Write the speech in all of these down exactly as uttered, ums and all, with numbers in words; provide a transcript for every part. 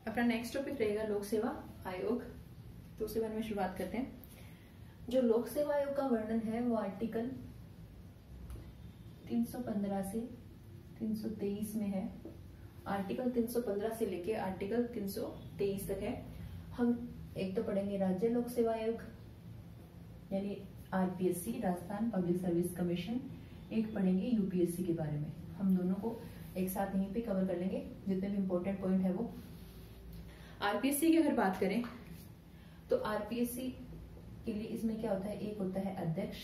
अपना next topic रहेगा लोक सेवा आयोग। तो उसके बारे में शुरुआत करते हैं। जो लोक सेवा आयोग का वर्णन है वो आर्टिकल तीन सौ पंद्रह से तीन सौ तेईस में है। आर्टिकल तीन सौ पंद्रह से लेके आर्टिकल तीन सौ तेईस तक है। हम एक तो पढ़ेंगे राज्य लोक सेवा आयोग यानी RPSC, Rajasthan public service commission. एक पढ़ेंगे यूपीएससी के बारे में। हम दोनों को एक साथ यहीं पे कवर कर लेंगे, जितने भी इंपॉर्टेंट पॉइंट है वो। आरपीएससी की अगर बात करें तो आरपीएससी के लिए इसमें क्या होता है, एक होता है अध्यक्ष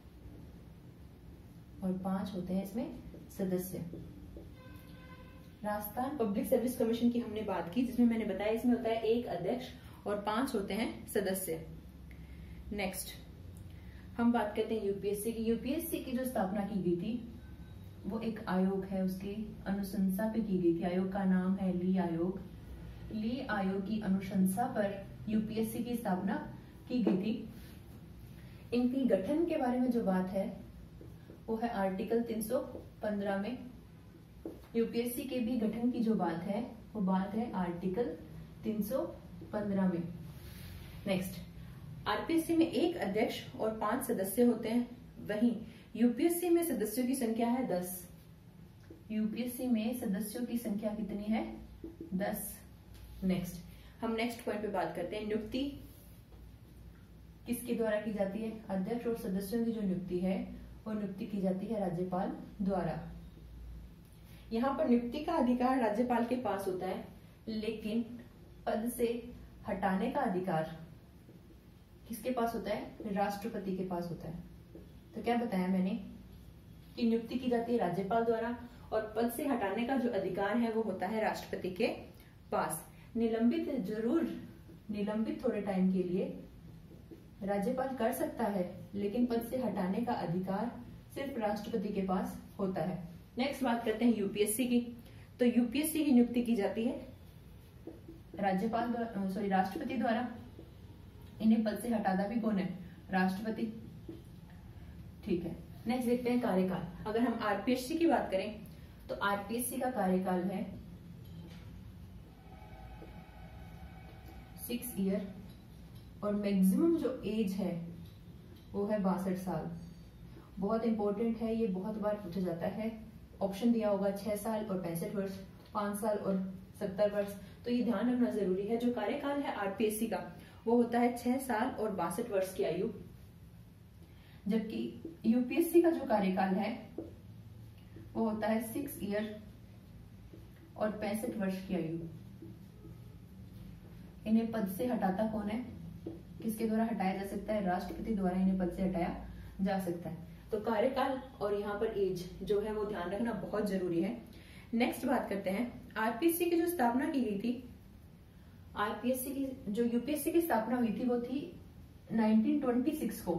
और पांच होते हैं इसमें सदस्य। राजस्थान पब्लिक सर्विस कमीशन की हमने बात की, जिसमें मैंने बताया इसमें होता है एक अध्यक्ष और पांच होते हैं सदस्य। नेक्स्ट हम बात करते हैं यूपीएससी की। यूपीएससी की जो स्थापना की गई थी वो एक आयोग है, उसकी अनुशंसा पे की गई थी। आयोग का नाम है ली आयोग। ली आयोग की अनुशंसा पर यूपीएससी की स्थापना की गई थी। इनकी गठन के बारे में जो बात है वो है आर्टिकल तीन सौ पंद्रह में। यूपीएससी के भी गठन की जो बात है वो बात है आर्टिकल तीन सौ पंद्रह में। नेक्स्ट आरपीएससी में एक अध्यक्ष और पांच सदस्य होते हैं, वहीं यूपीएससी में सदस्यों की संख्या है दस। यूपीएससी में सदस्यों की संख्या कितनी है, दस। नेक्स्ट हम नेक्स्ट पॉइंट पे बात करते हैं। नियुक्ति किसके द्वारा की जाती है, अध्यक्ष और सदस्यों की जो नियुक्ति है वो नियुक्ति की जाती है राज्यपाल द्वारा। यहाँ पर नियुक्ति का अधिकार राज्यपाल के पास होता है, लेकिन पद से हटाने का अधिकार किसके पास होता है, राष्ट्रपति के पास होता है। तो क्या बताया मैंने कि नियुक्ति की जाती है राज्यपाल द्वारा और पद से हटाने का जो अधिकार है वो होता है राष्ट्रपति के पास। निलंबित जरूर निलंबित थोड़े टाइम के लिए राज्यपाल कर सकता है, लेकिन पद से हटाने का अधिकार सिर्फ राष्ट्रपति के पास होता है। नेक्स्ट बात करते हैं यूपीएससी की। तो यूपीएससी की नियुक्ति की जाती है राज्यपाल द्वारा, सॉरी राष्ट्रपति द्वारा। इन्हें पद से हटाता भी कौन है, राष्ट्रपति। ठीक है। नेक्स्ट देखते हैं कार्यकाल। अगर हम आरपीएससी की बात करें तो आरपीएससी का कार्यकाल है सिक्स ईयर और मैक्सिमम जो एज है वो है बासठ साल। बहुत इंपॉर्टेंट है ये, बहुत बार पूछा जाता है। ऑप्शन दिया होगा छह साल और पैंसठ वर्ष, पांच साल और सत्तर वर्ष। तो ये ध्यान रखना जरूरी है। जो कार्यकाल है आरपीएससी का वो होता है छह साल और बासठ वर्ष की आयु, जबकि यूपीएससी का जो कार्यकाल है वो होता है सिक्स ईयर और पैंसठ वर्ष की आयु। इन्हें पद से हटाता कौन है, किसके द्वारा हटाया जा सकता है, राष्ट्रपति द्वारा इन्हें पद से हटाया जा सकता है। तो कार्यकाल और यहाँ पर एज जो है वो ध्यान रखना बहुत जरूरी है। नेक्स्ट बात करते हैं आरपीएससी की जो स्थापना की गई थी। आरपीएससी की जो यूपीएससी की स्थापना हुई थी वो थी नाइनटीन ट्वेंटी सिक्स को।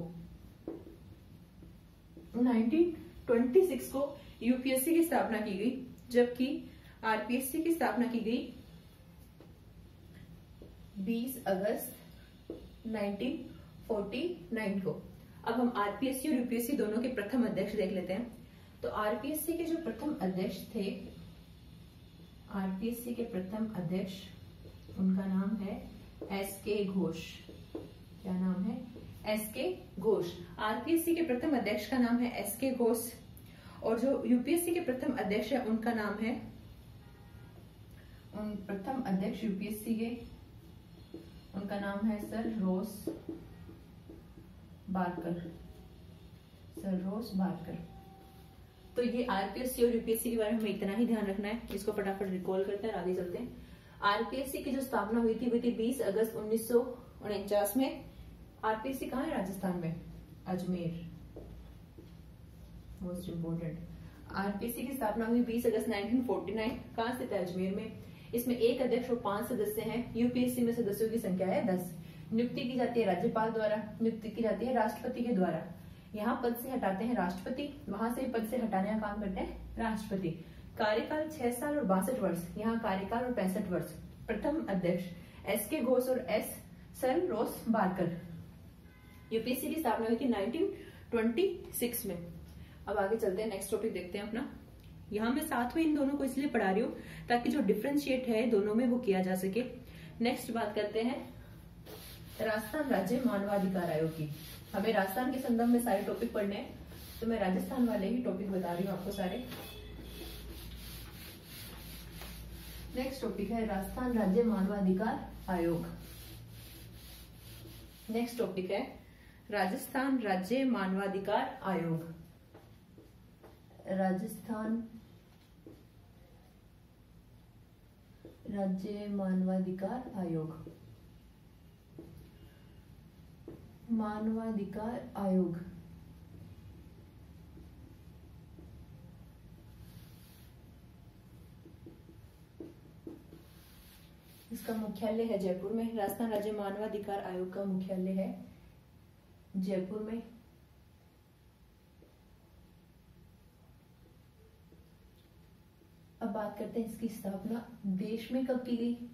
नाइनटीन ट्वेंटी सिक्स को यूपीएससी की स्थापना की गई, जबकि आरपीएससी की स्थापना की गई बीस अगस्त नाइनटीन फोर्टी नाइन को। अब हम आरपीएससी और यूपीएससी दोनों के प्रथम अध्यक्ष देख लेते हैं। तो आरपीएससी के जो प्रथम अध्यक्ष थे, आरपीएससी के प्रथम अध्यक्ष, उनका नाम है एस के घोष। क्या नाम है, एस के घोष। आरपीएससी के प्रथम अध्यक्ष का नाम है एस के घोष और जो यूपीएससी के प्रथम अध्यक्ष है उनका नाम है, उन प्रथम अध्यक्ष यूपीएससी के, उनका नाम है sir Ross Barker. Sir Ross Barker. तो ये आरपीएससी और यूपीएससी के बारे में हमें इतना ही ध्यान रखना है। इसको फटाफट रिकॉल करते हैं, आगे चलते हैं। आरपीएससी की जो स्थापना हुई थी वो थी बीस अगस्त उन्नीस सौ उनचास में। आरपीएससी कहाँ है, राजस्थान में, अजमेर। Most important. आरपीएससी की स्थापना हुई बीस अगस्त नाइनटीन फोर्टी नाइन। कहाँ स्थित है, अजमेर में। इसमें एक अध्यक्ष और पांच सदस्य हैं। यूपीएससी में सदस्यों की संख्या है दस। नियुक्ति की जाती है राज्यपाल द्वारा, नियुक्ति की जाती है राष्ट्रपति के द्वारा। यहाँ पद से हटाते हैं राष्ट्रपति, वहां से पद से हटाने का काम करते हैं राष्ट्रपति। कार्यकाल छह साल और बासठ वर्ष, यहाँ कार्यकाल और पैंसठ वर्ष। प्रथम अध्यक्ष एस के घोष और S sir Ross Barker. UPSC की स्थापना हुई थी नाइनटीन ट्वेंटी सिक्स में। अब आगे चलते हैं, नेक्स्ट टॉपिक देखते हैं अपना यहाँ मैं साथ में इन दोनों को इसलिए पढ़ा रही हूँ ताकि जो डिफरेंशिएट है दोनों में वो किया जा सके। नेक्स्ट बात करते हैं राजस्थान राज्य मानवाधिकार आयोग की। हमें राजस्थान के संदर्भ में सारे टॉपिक पढ़ने हैं, तो मैं राजस्थान वाले ही टॉपिक बता रही हूँ आपको सारे। नेक्स्ट टॉपिक है राजस्थान राज्य मानवाधिकार आयोग। नेक्स्ट टॉपिक है राजस्थान राज्य मानवाधिकार आयोग। राजस्थान राज्य मानवाधिकार आयोग। मानवाधिकार आयोग इसका मुख्यालय है जयपुर में। राजस्थान राज्य मानवाधिकार आयोग का मुख्यालय है जयपुर में। अब बात करते हैं इसकी स्थापना देश में कब की गई,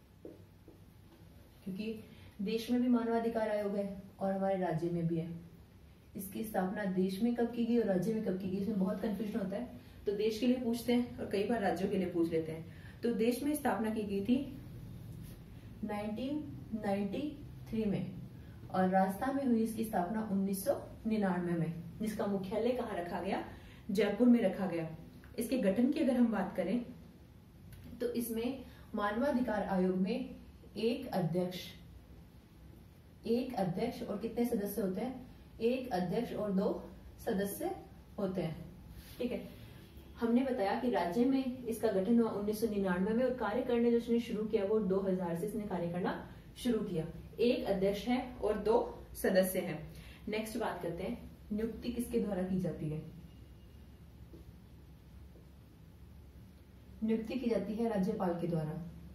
क्योंकि देश में भी मानवाधिकार आयोग है और हमारे राज्य में भी है। इसकी स्थापना देश में कब की गई और राज्य में कब की गई, इसमें बहुत कंफ्यूजन होता है, तो देश के लिए पूछते हैं और कई बार राज्यों के लिए पूछ लेते हैं। तो देश में स्थापना की गई थी नाइनटीन नाइंटी थ्री में और राजस्थान में हुई इसकी स्थापना उन्नीस सौ निन्यानवे में, जिसका मुख्यालय कहाँ रखा गया, जयपुर में रखा गया। इसके गठन की अगर हम बात करें तो इसमें मानवाधिकार आयोग में एक अध्यक्ष एक अध्यक्ष और कितने सदस्य होते हैं, एक अध्यक्ष और दो सदस्य होते हैं। ठीक है, हमने बताया कि राज्य में इसका गठन हुआ उन्नीस सौ निन्यानवे में और कार्य करने जो इसने शुरू किया वो दो हज़ार से इसने कार्य करना शुरू किया। एक अध्यक्ष है और दो सदस्य हैं। नेक्स्ट बात करते हैं नियुक्ति किसके द्वारा की जाती है। नियुक्ति की जाती है राज्यपाल के द्वारा।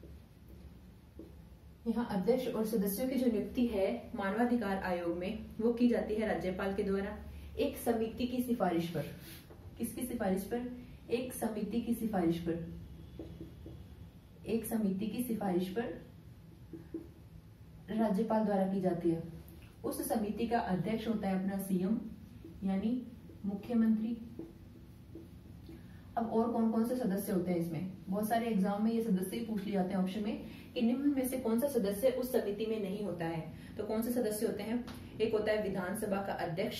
यहाँ अध्यक्ष और सदस्यों की जो नियुक्ति है मानवाधिकार आयोग में वो की जाती है राज्यपाल के द्वारा एक समिति की सिफारिश पर। किसकी सिफारिश पर, एक समिति की सिफारिश पर। एक समिति की सिफारिश पर राज्यपाल द्वारा की जाती है। उस समिति का अध्यक्ष होता है अपना सीएम यानी मुख्यमंत्री। अब और कौन कौन से सदस्य होते हैं इसमें, बहुत सारे एग्जाम में ये सदस्य ही पूछ लिए जाते हैं ऑप्शन में कि निम्न में से कौन सा सदस्य उस समिति में नहीं होता है। तो कौन से सदस्य होते हैं, एक होता है विधानसभा का अध्यक्ष,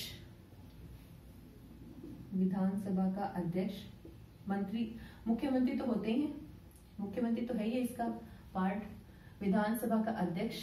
विधानसभा का अध्यक्ष, मंत्री, मुख्यमंत्री तो होते ही हैं, मुख्यमंत्री तो है ही इसका पार्ट। विधानसभा का अध्यक्ष,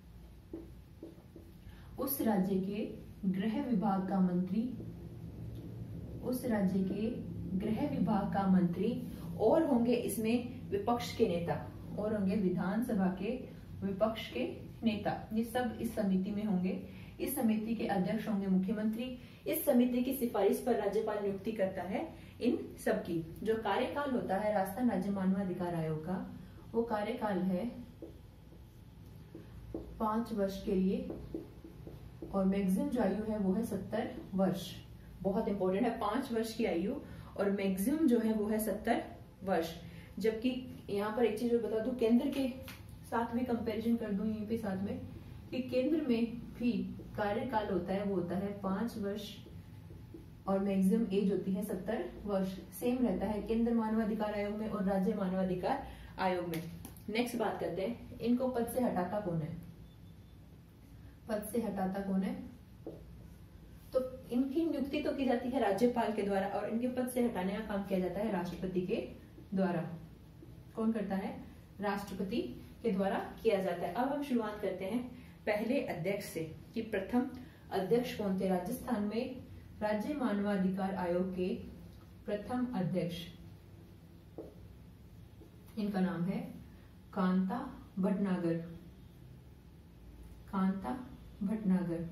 उस राज्य के गृह विभाग का मंत्री, उस राज्य के गृह विभाग का मंत्री और होंगे इसमें विपक्ष के नेता, और होंगे विधानसभा के विपक्ष के नेता। ये सब इस समिति में होंगे। इस समिति के अध्यक्ष होंगे मुख्यमंत्री। इस समिति की सिफारिश पर राज्यपाल नियुक्ति करता है इन सब की। जो कार्यकाल होता है राजस्थान राज्य मानवाधिकार आयोग का वो कार्यकाल है पांच वर्ष के लिए और मैक्सिमम जो आयु है वो है सत्तर वर्ष। बहुत इंपॉर्टेंट है, पांच वर्ष की आयु और मैक्सिमम जो है वो है सत्तर वर्ष। जबकि यहाँ पर एक चीज बता दूं, केंद्र के साथ भी कंपैरिजन कर दूं यहीं पे साथ में कि केंद्र में भी कार्यकाल होता है वो होता है पांच वर्ष और मैक्सिमम एज होती है सत्तर वर्ष। सेम रहता है केंद्र मानवाधिकार आयोग में और राज्य मानवाधिकार आयोग में। नेक्स्ट बात करते हैं इनको पद से हटाता कौन है। पद से हटाता कौन है, तो इनकी नियुक्ति तो की जाती है राज्यपाल के द्वारा और इनके पद से हटाने का काम किया जाता है राष्ट्रपति के द्वारा। कौन करता है, राष्ट्रपति के द्वारा किया जाता है। अब हम शुरुआत करते हैं पहले अध्यक्ष से कि प्रथम अध्यक्ष कौन थे राजस्थान में राज्य मानवाधिकार आयोग के प्रथम अध्यक्ष। इनका नाम है कांता भटनागर। कांता भटनागर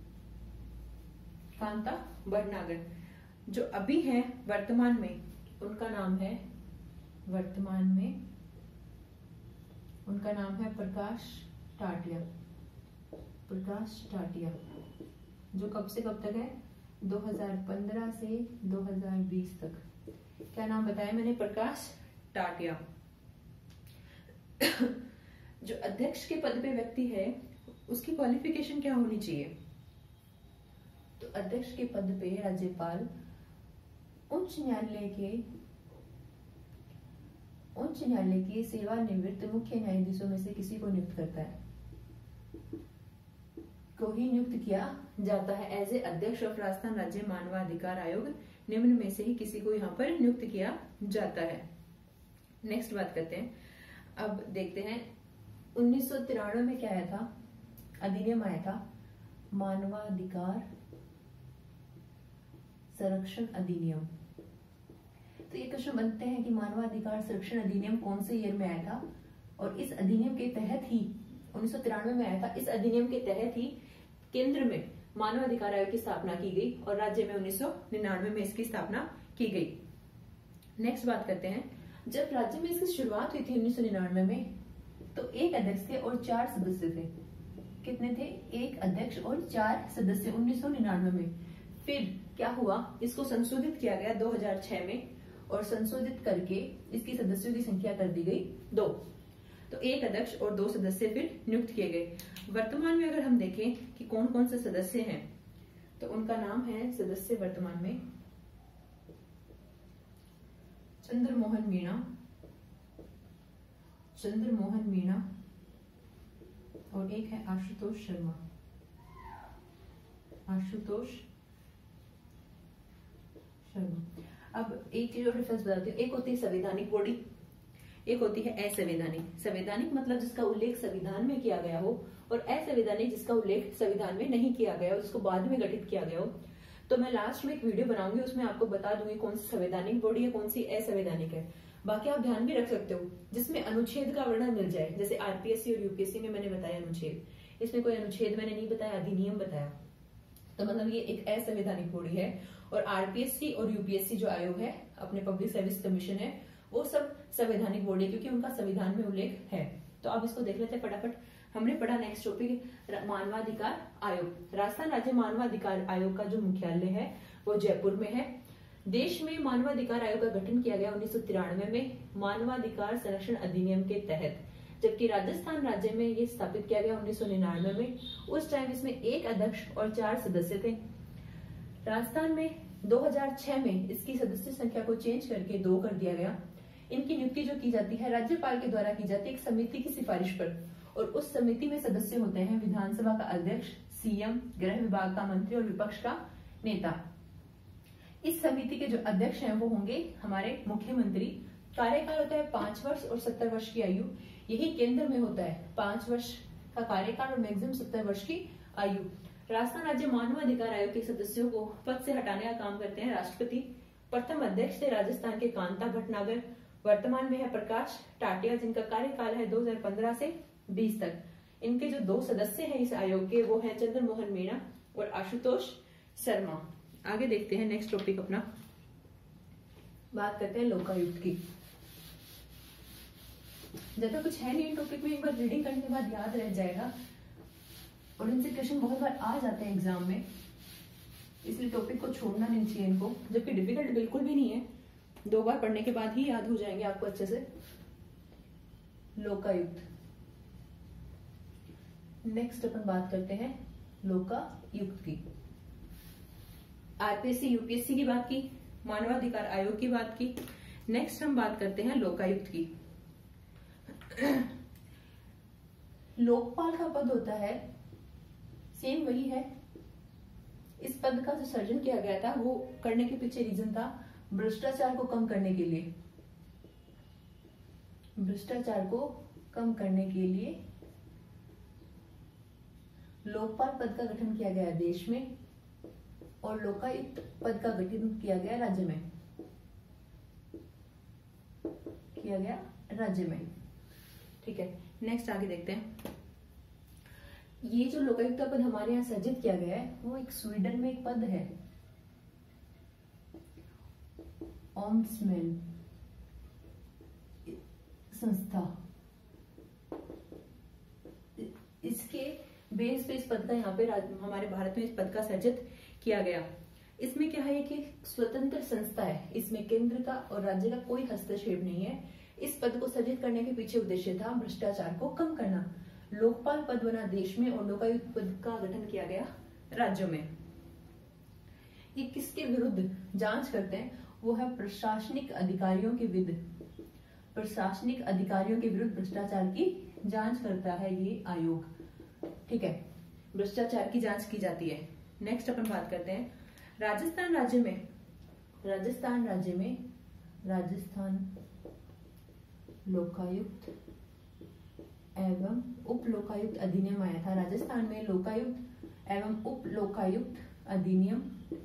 कांता भटनागर जो अभी है वर्तमान में उनका नाम है वर्तमान में उनका नाम है प्रकाश टाटिया। प्रकाश टाटिया जो कब से कब तक है, दो हज़ार पंद्रह से दो हज़ार बीस तक। क्या नाम बताया मैंने, प्रकाश टाटिया। जो अध्यक्ष के पद पे व्यक्ति है उसकी क्वालिफिकेशन क्या होनी चाहिए, तो अध्यक्ष के पद पे राज्यपाल उच्च न्यायालय के उच्च न्यायालय के सेवानिवृत्त मुख्य न्यायाधीशों में से किसी को नियुक्त करता है, को ही नियुक्त किया जाता है एज ए अध्यक्ष ऑफ राजस्थान राज्य मानवाधिकार आयोग। निम्न में से ही किसी को यहाँ पर नियुक्त किया जाता है। नेक्स्ट बात करते हैं, अब देखते हैं उन्नीस सौ तिरानवे में क्या आया था, अधिनियम आया था मानवाधिकार संरक्षण अधिनियम। तो ये क्वेश्चन बनते हैं कि मानवाधिकार संरक्षण अधिनियम कौन से ईयर में आया था, और इस अधिनियम के तहत ही उन्नीस सौ तिरानवे में आया था। इस अधिनियम के तहत ही केंद्र में मानवाधिकार आयोग की स्थापना की गई और राज्य में उन्नीस सौ निन्यानवे में इसकी स्थापना की गई। नेक्स्ट बात करते हैं, जब राज्य में इसकी शुरुआत हुई थी उन्नीस सौ निन्यानवे में, तो एक अध्यक्ष थे और चार सदस्य थे। कितने थे? एक अध्यक्ष और चार सदस्य उन्नीस सौ निन्यानवे में। फिर क्या हुआ, इसको संशोधित किया गया दो हज़ार छह में, और संशोधित करके इसकी सदस्यों की संख्या कर दी गई दो। तो एक अध्यक्ष और दो सदस्य फिर नियुक्त किए गए। वर्तमान में अगर हम देखें कि कौन कौन से सदस्य हैं, तो उनका नाम है सदस्य वर्तमान में चंद्रमोहन मीणा, चंद्रमोहन मीणा और एक है आशुतोष शर्मा, आशुतोष शर्मा। अब एक चीज और डिफरेंस बताती हूँ, एक होती है संवैधानिक बॉडी, एक होती है असंवैधानिक। संवैधानिक मतलब जिसका उल्लेख संविधान में किया गया हो, और असंवैधानिक जिसका उल्लेख संविधान में नहीं किया गया हो, जिसको बाद में गठित किया गया हो। तो मैं लास्ट में एक वीडियो बनाऊंगी, उसमें आपको बता दूंगी कौन सी संवैधानिक बॉडी है, कौन सी असंवैधानिक है। बाकी आप ध्यान भी रख सकते हो जिसमें अनुच्छेद का वर्णन मिल जाए, जैसे आरपीएससी और यूपीएससी में मैंने बताया अनुच्छेद, इसमें कोई अनुच्छेद मैंने नहीं बताया, अधिनियम बताया। तो मतलब ये एक असंवैधानिक बॉडी है। और आरपीएससी और यूपीएससी जो आयोग है, अपने पब्लिक सर्विस कमीशन है, वो सब संवैधानिक बॉडी है क्योंकि उनका संविधान में उल्लेख है। तो अब इसको देख लेते हैं फटाफट। हमने पढ़ा नेक्स्ट टॉपिक मानवाधिकार आयोग। राजस्थान राज्य मानवाधिकार आयोग का जो मुख्यालय है वो जयपुर में है। देश में मानवाधिकार आयोग का गठन किया गया उन्नीस सौ तिरानवे में मानवाधिकार संरक्षण अधिनियम के तहत, जबकि राजस्थान राज्य में ये स्थापित किया गया उन्नीस सौ निन्यानवे में। उस टाइम इसमें एक अध्यक्ष और चार सदस्य थे। राजस्थान में दो हज़ार छह में इसकी सदस्य संख्या को चेंज करके दो कर दिया गया। इनकी नियुक्ति जो की जाती है राज्यपाल के द्वारा की जाती है एक समिति की सिफारिश पर, और उस समिति में सदस्य होते हैं विधानसभा का अध्यक्ष, सीएम, गृह विभाग का मंत्री और विपक्ष का नेता। इस समिति के जो अध्यक्ष हैं वो होंगे हमारे मुख्यमंत्री। कार्यकाल होता है पांच वर्ष और सत्तर वर्ष की आयु। यही केंद्र में होता है पांच वर्ष का कार्यकाल और मैक्सिमम सत्तर वर्ष की आयु। राजस्थान राज्य मानवाधिकार आयोग के सदस्यों को पद से हटाने का काम करते हैं राष्ट्रपति। प्रथम अध्यक्ष थे राजस्थान के कांता भटनागर। वर्तमान में है प्रकाश टाटिया, जिनका कार्यकाल है दो हज़ार पंद्रह से बीस तक। इनके जो दो सदस्य हैं इस आयोग के वो हैं चंद्रमोहन मीणा और आशुतोष शर्मा। आगे देखते हैं नेक्स्ट टॉपिक अपना, बात करते हैं लोकायुक्त की। ज्यादा कुछ है नहीं टॉपिक में, एक बार रीडिंग करने के बाद याद रह जाएगा, और इनसे क्वेश्चन बहुत बार आ जाते हैं एग्जाम में, इसलिए टॉपिक को छोड़ना नहीं चाहिए इनको, जबकि डिफिकल्ट बिल्कुल भी नहीं है, दो बार पढ़ने के बाद ही याद हो जाएंगे आपको अच्छे से। लोकायुक्त। नेक्स्ट अपन बात करते हैं लोकायुक्त की। आरपीएससी यूपीएससी की बात की, मानवाधिकार आयोग की बात की। नेक्स्ट हम बात करते हैं लोकायुक्त की। लोकपाल का पद होता है, सेम वही है। इस पद का जो सर्जन किया गया था वो करने के पीछे रीजन था भ्रष्टाचार को कम करने के लिए। भ्रष्टाचार को कम करने के लिए लोकपाल पद का गठन किया गया देश में, और लोकायुक्त पद का गठन किया गया राज्य में, किया गया राज्य में। ठीक है, नेक्स्ट आगे देखते हैं। ये जो लोकायुक्त पद हमारे यहाँ सर्जित किया गया है वो एक स्वीडन में एक पद है, ओम्बड्समैन संस्था। इसके बेस पे इस पद का यहाँ पे हमारे भारत में इस पद का सर्जित किया गया। इसमें क्या है कि स्वतंत्र संस्था है, इसमें केंद्र का और राज्य का कोई हस्तक्षेप नहीं है। इस पद को सर्जित करने के पीछे उद्देश्य था भ्रष्टाचार को कम करना। लोकपाल पद बना देश में और लोकायुक्त पद का गठन किया गया राज्यों में। ये किसके विरुद्ध जांच करते हैं? वो है प्रशासनिक अधिकारियों के विरुद्ध। प्रशासनिक अधिकारियों के विरुद्ध भ्रष्टाचार की जांच करता है ये आयोग। ठीक है, भ्रष्टाचार की जांच की जाती है। नेक्स्ट अपन बात करते हैं राजस्थान राज्य में राजस्थान राज्य में राजस्थान लोकायुक्त एवं उप लोकायुक्त अधिनियम आया था। राजस्थान में लोकायुक्त एवं उप लोकायुक्त अधिनियम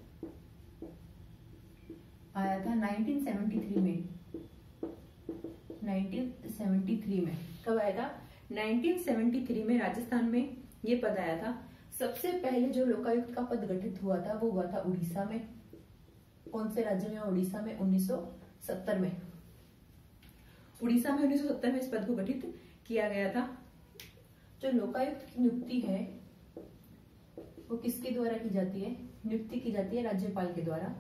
आया था नाइनटीन सेवेंटी थ्री में। नाइनटीन सेवेंटी थ्री में कब आया था? नाइनटीन सेवेंटी थ्री में राजस्थान में ये पद आया था। सबसे पहले जो लोकायुक्त का पद गठित हुआ था वो हुआ था उड़ीसा में। कौन से राज्य में? उड़ीसा में उन्नीस सौ सत्तर में। उड़ीसा में उन्नीस सौ सत्तर में इस पद को गठित किया गया था। जो लोकायुक्त की नियुक्ति है वो किसके द्वारा की जाती है? नियुक्ति की जाती है राज्यपाल के द्वारा।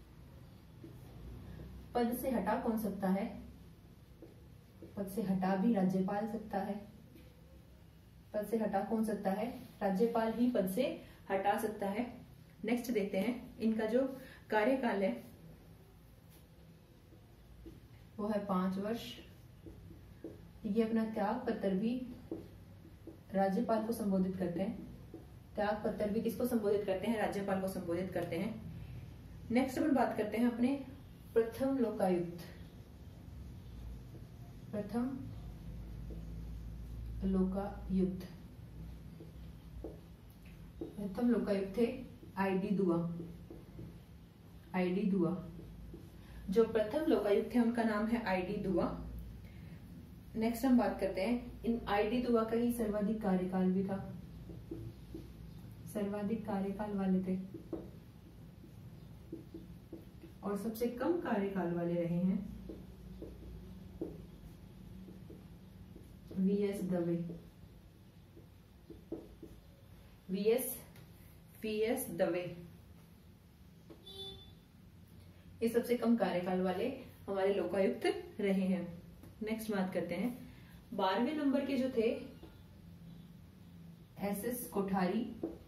पद से हटा कौन सकता है? पद से हटा भी राज्यपाल सकता है। पद से हटा कौन सकता है? राज्यपाल ही पद से हटा सकता है। नेक्स्ट देखते हैं इनका जो कार्यकाल है वो है पांच वर्ष। ये अपना त्याग पत्र भी राज्यपाल को संबोधित करते हैं। त्याग पत्र भी किसको संबोधित करते हैं? राज्यपाल को संबोधित करते हैं। नेक्स्ट अपन बात करते हैं अपने प्रथम लोकायुक्त। प्रथम लोकायुक्त प्रथम लोकायुक्त थे आई डी दुआ। आई डी दुआ जो प्रथम लोकायुक्त थे उनका नाम है आई डी दुआ। नेक्स्ट हम बात करते हैं इन आई डी दुआ का ही सर्वाधिक कार्यकाल भी था। सर्वाधिक कार्यकाल वाले थे और सबसे कम कार्यकाल वाले रहे हैं V S Dave. V S V S Dave ये सबसे कम कार्यकाल वाले हमारे लोकायुक्त रहे हैं। नेक्स्ट बात करते हैं बारहवें नंबर के जो थे एस एस कोठारी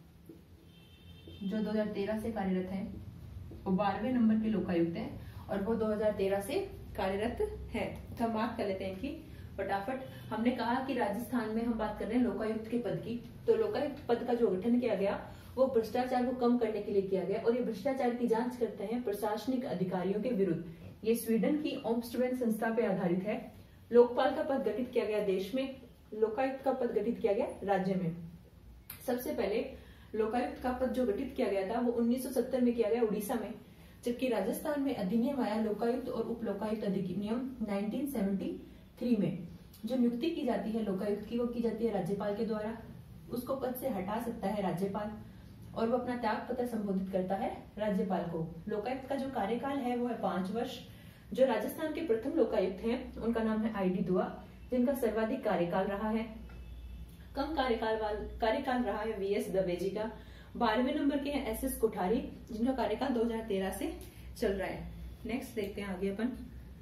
जो दो हज़ार तेरह से कार्यरत हैं, वो बारहवें नंबर के लोकायुक्त हैं और वो दो हज़ार तेरह से कार्यरत है। तो मार्क कर लेते हैं इनकी फटाफट। हमने कहा कि राजस्थान में हम बात कर रहे हैं लोकायुक्त के पद की। तो लोकायुक्त पद का जो गठन किया गया वो भ्रष्टाचार को कम करने के लिए किया गया और ये भ्रष्टाचार की जांच करते हैं प्रशासनिक अधिकारियों के विरुद्ध। ये स्वीडन की ओम्स्टवेन संस्था पे आधारित है। लोकपाल का पद गठित किया गया देश में, लोकायुक्त का पद गठित किया गया राज्य में। सबसे पहले लोकायुक्त का पद जो गठित किया गया था वो उन्नीस सौ सत्तर में किया गया उड़ीसा में, जबकि राजस्थान में अधिनियम आया लोकायुक्त और उप लोकायुक्त अधिनियम नाइनटीन सेवेंटी थ्री में। जो नियुक्ति की जाती है लोकायुक्त की वो की जाती है राज्यपाल के द्वारा। उसको पद से हटा सकता है राज्यपाल और वो अपना त्याग पत्र संबोधित करता है राज्यपाल को। लोकायुक्त का जो कार्यकाल है वो है पांच वर्ष। जो राजस्थान के प्रथम लोकायुक्त हैं उनका नाम है आई डी दुआ, जिनका सर्वाधिक कार्यकाल रहा है। कम कार्यकाल वाल कार्यकाल रहा है वी एस दवे जी का। बारहवें नंबर के हैं एस एस कोठारी, जिनका कार्यकाल दो हज़ार तेरह से चल रहा है। नेक्स्ट देखते हैं आगे अपन।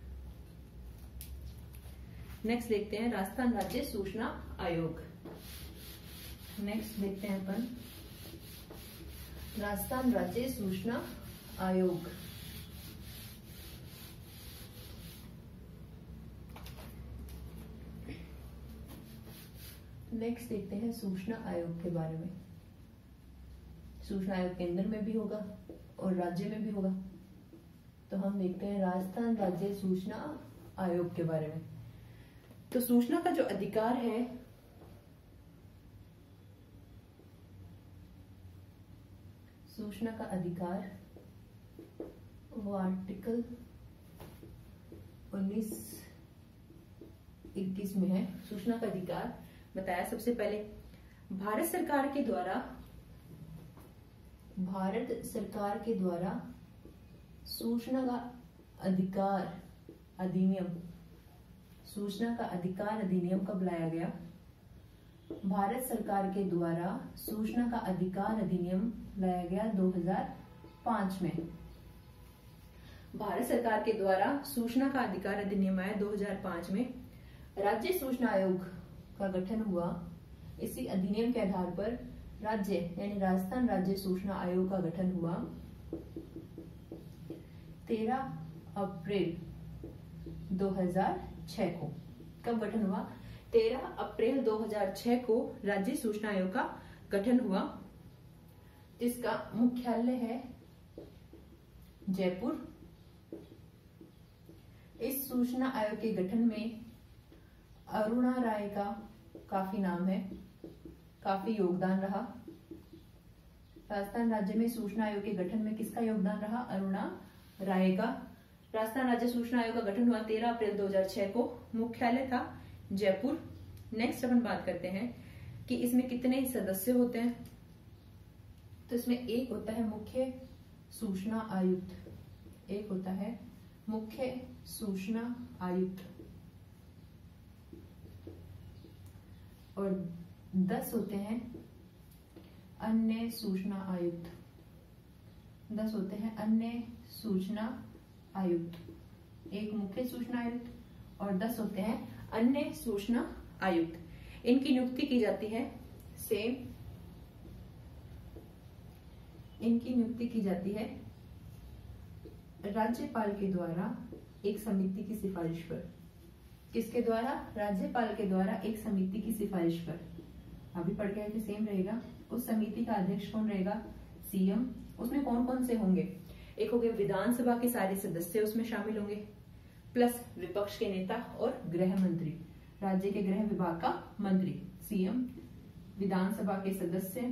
नेक्स्ट देखते हैं राजस्थान राज्य सूचना आयोग। नेक्स्ट देखते हैं अपन राजस्थान राज्य सूचना आयोग। नेक्स्ट देखते हैं सूचना आयोग के बारे में। सूचना आयोग केंद्र में भी होगा और राज्य में भी होगा। तो हम देखते हैं राजस्थान राज्य सूचना आयोग के बारे में। तो सूचना का जो अधिकार है सूचना का अधिकार वो आर्टिकल उन्नीस इक्कीस में है। सूचना का अधिकार बताया सबसे पहले भारत सरकार के द्वारा भारत सरकार के द्वारा सूचना का अधिकार अधिनियम सूचना का अधिकार अधिनियम कब लाया गया? भारत सरकार के द्वारा सूचना का अधिकार अधिनियम लाया गया दो हज़ार पाँच में। भारत सरकार के द्वारा सूचना का अधिकार अधिनियम आया दो हज़ार पाँच में। राज्य सूचना आयोग का गठन हुआ। इसी अधिनियम के आधार पर राज्य यानी राजस्थान राज्य सूचना आयोग का गठन हुआ तेरह अप्रैल दो हज़ार छह को। कब गठन हुआ? तेरह अप्रैल दो हज़ार छह को राज्य सूचना आयोग का गठन हुआ, जिसका मुख्यालय है जयपुर। इस सूचना आयोग के गठन में अरुणा राय का काफी नाम है, काफी योगदान रहा। राजस्थान राज्य में सूचना आयोग के गठन में किसका योगदान रहा? अरुणा राय का। राजस्थान राज्य सूचना आयोग का गठन हुआ तेरह अप्रैल दो हज़ार छह को, मुख्यालय था जयपुर। नेक्स्ट अपन बात करते हैं कि इसमें कितने सदस्य होते हैं। तो इसमें एक होता है मुख्य सूचना आयुक्त, एक होता है मुख्य सूचना आयुक्त, और दस होते हैं अन्य सूचना आयुक्त। दस होते हैं अन्य सूचना आयुक्त। एक मुख्य सूचना आयुक्त और दस होते हैं अन्य सूचना आयुक्त। इनकी नियुक्ति की जाती है सेम, इनकी नियुक्ति की जाती है राज्यपाल के द्वारा एक समिति की सिफारिश पर। किसके द्वारा? राज्यपाल के द्वारा एक समिति की सिफारिश पर। अभी पढ़ के सेम रहेगा। उस समिति का अध्यक्ष कौन रहेगा? सीएम। उसमें कौन कौन से होंगे? एक हो गए विधानसभा के सारे सदस्य उसमें शामिल होंगे, प्लस विपक्ष के नेता और गृह मंत्री, राज्य के गृह विभाग का मंत्री। सीएम, विधानसभा के सदस्य,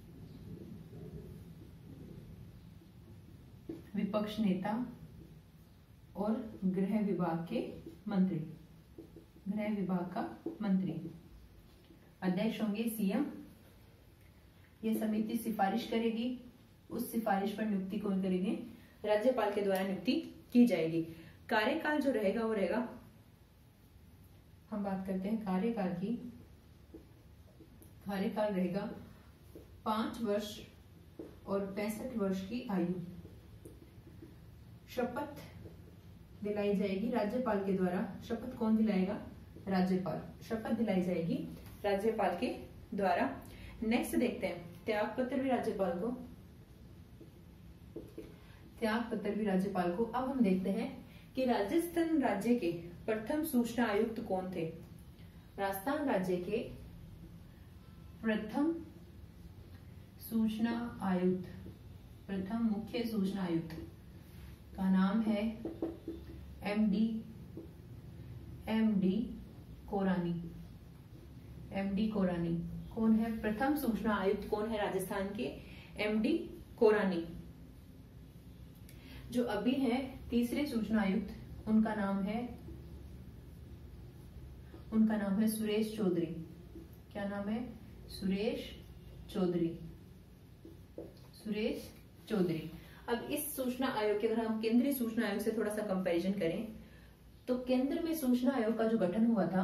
विपक्ष नेता और गृह विभाग के मंत्री, गृह विभाग का मंत्री। अध्यक्ष होंगे सीएम। यह समिति सिफारिश करेगी, उस सिफारिश पर नियुक्ति कौन करेंगे? राज्यपाल के द्वारा नियुक्ति की जाएगी। कार्यकाल जो रहेगा वो रहेगा, हम बात करते हैं कार्यकाल की। कार्यकाल रहेगा पांच वर्ष और पैंसठ वर्ष की आयु। शपथ दिलाई जाएगी राज्यपाल के द्वारा। शपथ कौन दिलाएगा? राज्यपाल। शपथ दिलाई जाएगी राज्यपाल के द्वारा। नेक्स्ट देखते हैं त्याग पत्र भी राज्यपाल को, त्याग पत्र भी राज्यपाल को। अब हम देखते हैं कि राजस्थान राज्य के प्रथम सूचना आयुक्त कौन थे। राजस्थान राज्य के प्रथम सूचना आयुक्त, प्रथम मुख्य सूचना आयुक्त का नाम है MD MD Korani. MD Korani कौन है? प्रथम सूचना आयुक्त कौन है राजस्थान के? एमडी कोरानी। जो अभी है तीसरे सूचना आयुक्त, उनका नाम है उनका नाम है सुरेश चौधरी। क्या नाम है? सुरेश चौधरी। सुरेश चौधरी। अब इस सूचना आयोग के अगर हम केंद्रीय सूचना आयोग से थोड़ा सा कंपैरिजन करें तो केंद्र में सूचना आयोग का जो गठन हुआ था,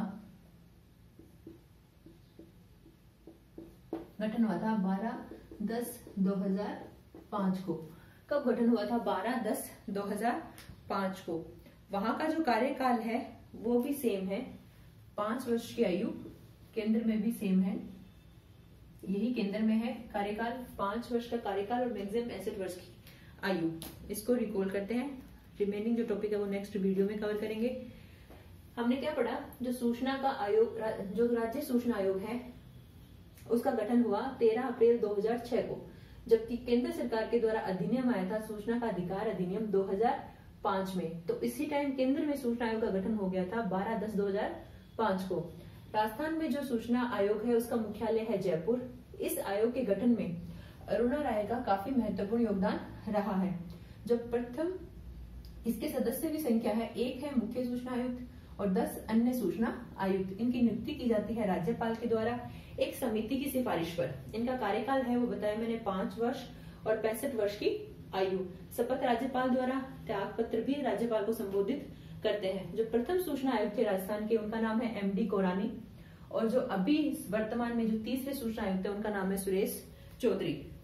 गठन हुआ था बारह दस दो हज़ार पाँच को। कब गठन हुआ था? बारह दस दो हज़ार पाँच को। वहां का जो कार्यकाल है वो भी सेम है, पांच वर्ष की आयु। केंद्र में भी सेम है, यही केंद्र में है कार्यकाल, पांच वर्ष का कार्यकाल और मैक्सिमम पैंसठ वर्ष की आयु। इसको रिकॉल करते हैं। रिमेनिंग जो टॉपिक है वो नेक्स्ट वीडियो में कवर करेंगे। हमने क्या पढ़ा? जो सूचना का आयोग, जो राज्य सूचना आयोग है उसका गठन हुआ तेरह अप्रैल दो हज़ार छह को, जबकि केंद्र सरकार के द्वारा अधिनियम आया था सूचना का अधिकार अधिनियम दो हज़ार पाँच में। तो इसी टाइम केंद्र में सूचना आयोग का गठन हो गया था बारह दस दो हज़ार पाँच को। राजस्थान में जो सूचना आयोग है उसका मुख्यालय है जयपुर। इस आयोग के गठन में अरुणा राय का काफी महत्वपूर्ण योगदान रहा है। जब प्रथम इसके सदस्यों की संख्या है, एक है मुख्य सूचना आयुक्त और दस अन्य सूचना आयुक्त। इनकी नियुक्ति की जाती है राज्यपाल के द्वारा एक समिति की सिफारिश पर। इनका कार्यकाल है वो बताया मैंने पांच वर्ष और पैंसठ वर्ष की आयु। शपथ राज्यपाल द्वारा, त्याग पत्र भी राज्यपाल को संबोधित करते हैं। जो प्रथम सूचना आयुक्त थे राजस्थान के उनका नाम है एमडी कोरानी, और जो अभी वर्तमान में जो तीसरे सूचना आयुक्त है उनका नाम है सुरेश चौधरी।